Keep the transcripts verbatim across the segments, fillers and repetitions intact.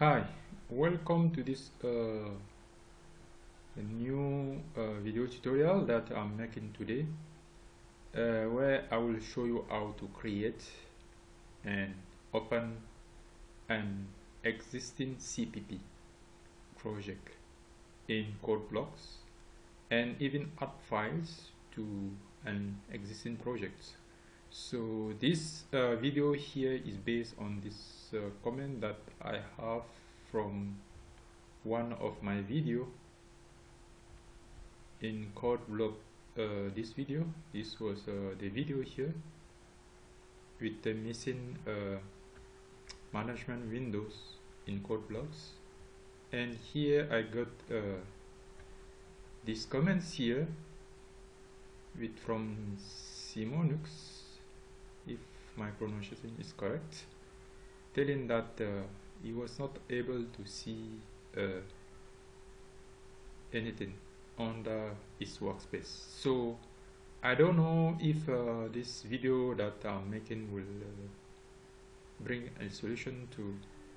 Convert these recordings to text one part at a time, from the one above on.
Hi, welcome to this uh, new uh, video tutorial that I'm making today, uh, where I will show you how to create and open an existing C P P project in CodeBlocks and even add files to an existing project. So this uh, video here is based on this uh, comment that I have from one of my video in CodeBlock. Uh, this video, this was uh, the video here with the missing uh, management windows in CodeBlocks, and here I got uh, these comments here with from Simonux, if my pronunciation is correct, telling that uh, he was not able to see uh, anything under his workspace. So I don't know if uh, this video that I'm making will uh, bring a solution to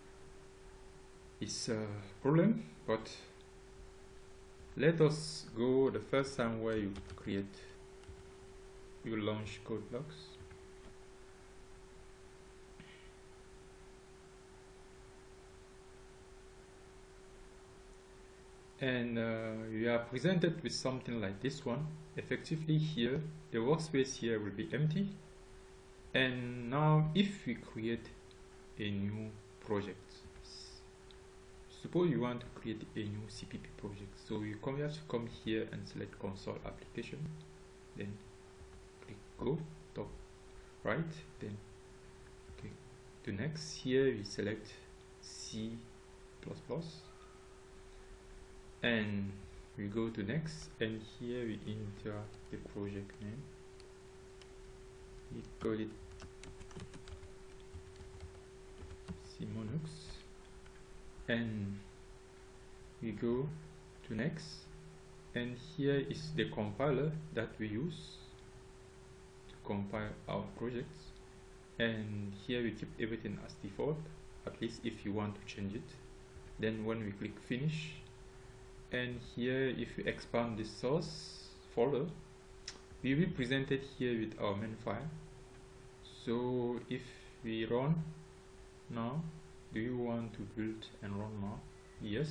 his uh, problem, but let us go the first time where you create, you launch CodeBlocks. And uh, you are presented with something like this one. Effectively here, the workspace here will be empty. And now if we create a new project, suppose you want to create a new C P P project, so you come, you have to come here and select console application, then click go, top right, then click to next. Here we select C plus plus, and we go to next, and here we enter the project name. We call it Simonux, and we go to next, and here is the compiler that we use to compile our projects, and here we keep everything as default, at least if you want to change it. Then when we click finish, and here if we expand the source folder, we will present it here with our main file. So if we run now, do you want to build and run now? Yes.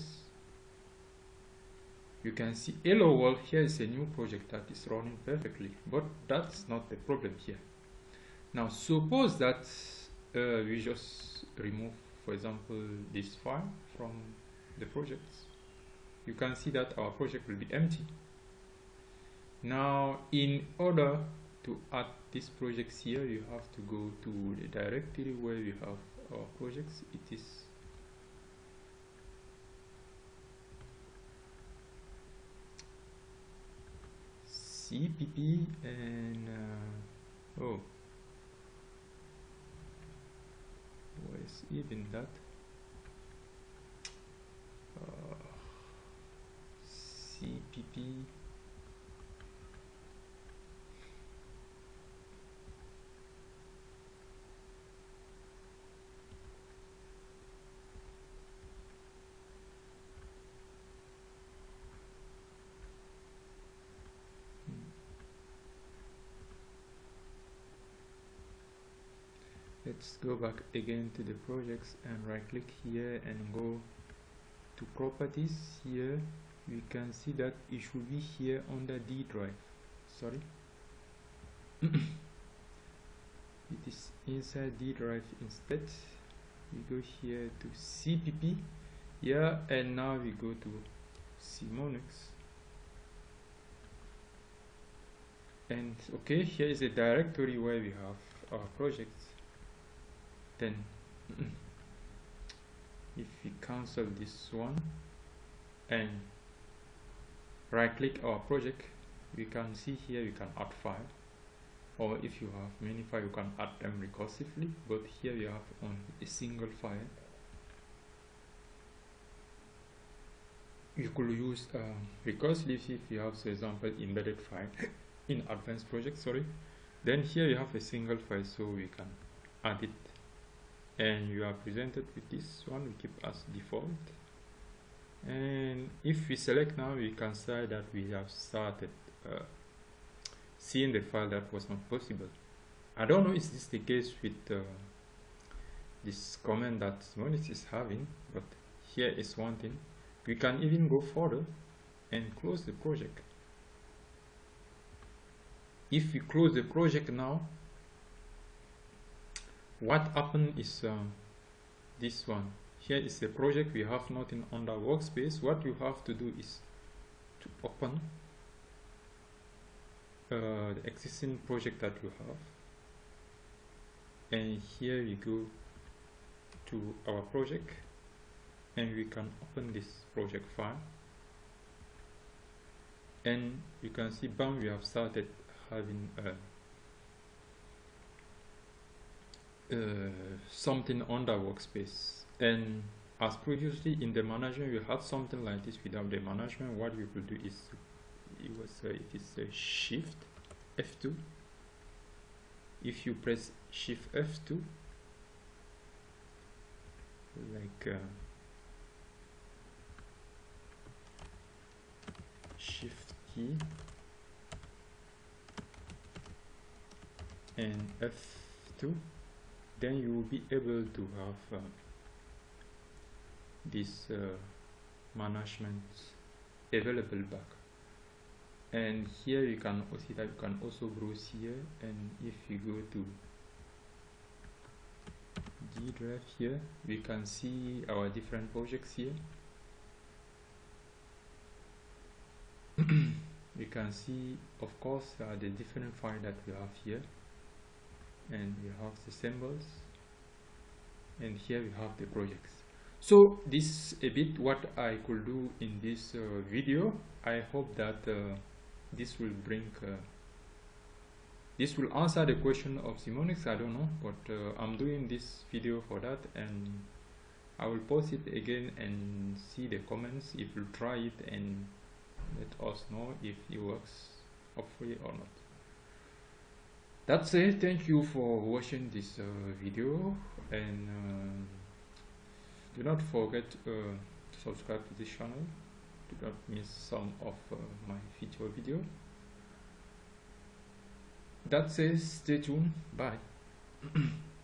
You can see hello world. Here is a new project that is running perfectly, but that's not the problem here. Now suppose that uh, we just remove, for example, this file from the projects. You can see that our project will be empty. Now in order to add these projects here, you have to go to the directory where we have our projects. It is C P P, and uh, oh, where is even that? Uh, C P P. Let's go back again to the projects and right click here and go to properties. Here we can see that it should be here on the D drive. Sorry, it is inside D drive instead. We go here to C P P, yeah, and now we go to Simonux, and okay, here is a directory where we have our projects. Then if we cancel this one and right click our project, we can see here we can add file, or if you have many files you can add them recursively, but here we have on a single file. You could use um, recursively if you have, for example, embedded file in advanced project, sorry. Then here you have a single file, so we can add it and you are presented with this one. We keep as default, and if we select now, we can say that we have started uh, seeing the file. That was not possible. I don't know is this the case with uh, this comment that Simonix is having, but here is one thing. We can even go further and close the project. If we close the project now, what happened is uh, this one. Here is the project. We have nothing on the workspace. What you have to do is to open uh, the existing project that you have, and here we go to our project, and we can open this project file, and you can see, bam, we have started having uh, uh, something on the workspace. And as previously in the management, we had something like this without the management. What you could do is, it was uh, it is uh, Shift F two. If you press Shift F two, like uh, Shift key and F two, then you will be able to have uh, this uh, management available back. And here you can see that you can also browse here, and if you go to G drive here, we can see our different projects here. We can see, of course, uh, the different files that we have here, and we have the symbols, and here we have the projects. So this is a bit what I could do in this uh, video. I hope that uh, this will bring uh, this will answer the question of Simonix. I don't know, but uh, I'm doing this video for that, and I will post it again and see the comments if you try it, and let us know if it works hopefully or not. That's it. Thank you for watching this uh, video, and uh, do not forget uh, to subscribe to this channel. Do not miss some of uh, my future video. That's it. Stay tuned. Bye.